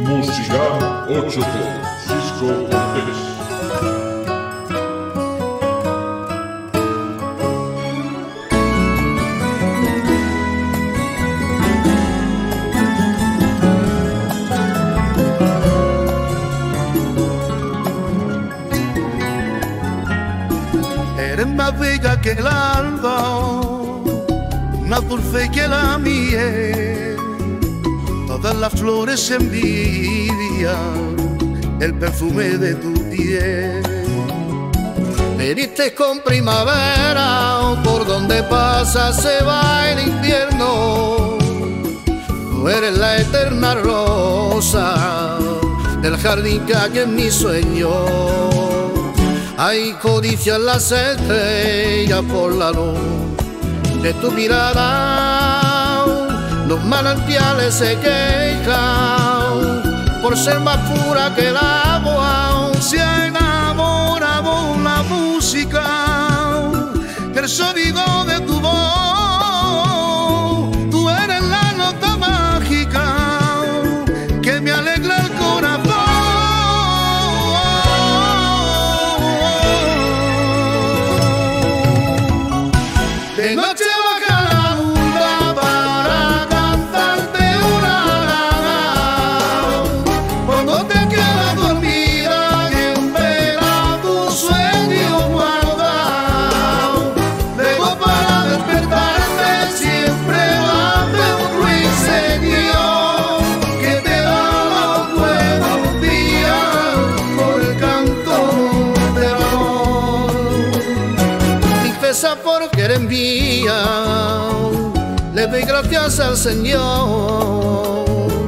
Musical 8 Cisco Cortés. Eres más bella que el alba, más dulce que la miel. Todas las flores envidian el perfume de tu piel. Veniste con primavera, por donde pasa se va el invierno. Tú eres la eterna rosa del jardín que hay en mi sueño. Hay codicia en las estrellas por la luz de tu mirada. Los manantiales se quejan por ser más pura que el agua. Se ha enamorado la música, el sonido de tu voz. Tú eres la nota mágica que me alegra el corazón. De noche baja la luna para cantarte una canción. Cuando te quedas dormida y espera tu sueño guardado, luego para despertarte siempre va a haber un ruiseñor que te da los buenos días por el canto del amor. Princesa, porque eres mía, le doy gracias al Señor.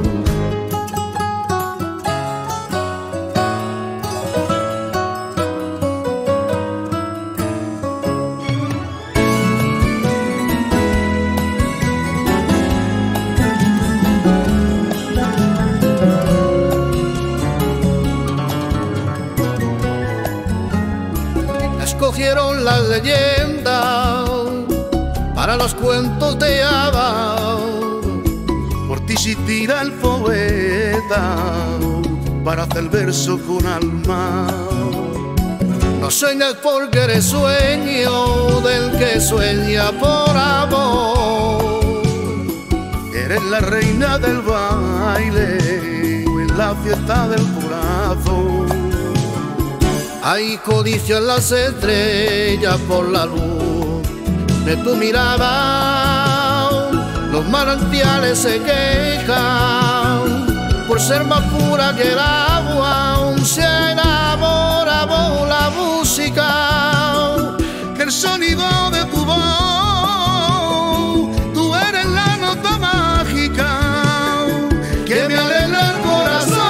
Escogieron las leyendas para los cuentos de hadas. Por ti se tira el poeta para hacer verso con alma. No sueñas porque eres sueño del que sueña por amor. Eres la reina del baile en la fiesta del corazón. Hay codicia en las estrellas por la luz de tu mirada. Los manantiales se quejan por ser más pura que el agua. Se ha enamorado la música, que el sonido de tu voz. Tú eres la nota mágica que me alegra el corazón.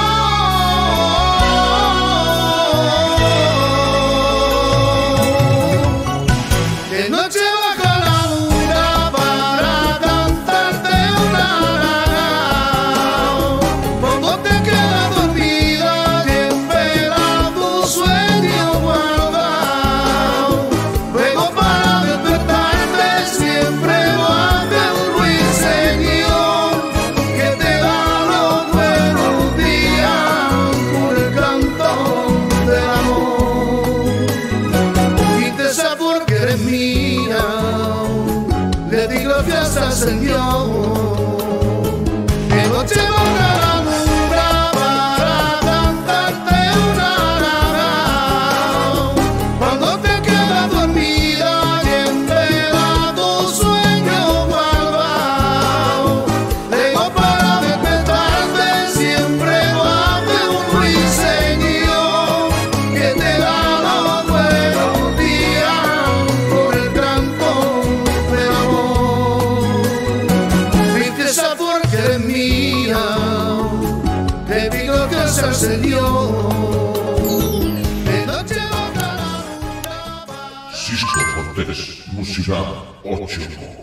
De noche baja la luna para cantarte una canción. Cuando te quedas dormida y espera tu sueño guardado, luego para despertarte siempre va a haber un ruiseñor que te da los buenos días por el canto del amor. Princesa, porque eres mía, le di gracias al Señor. De noche baja la luna para cantarte una canción. Cuando te quedas dormida y espera tu sueño guardado, luego para despertarte siempre va a haber un ruiseñor que te da los buenos días por el canto del amor. Princesa, porque eres mía, te digo que es el Señor. De noche baja la luna. Cisco Cortés Musical 8.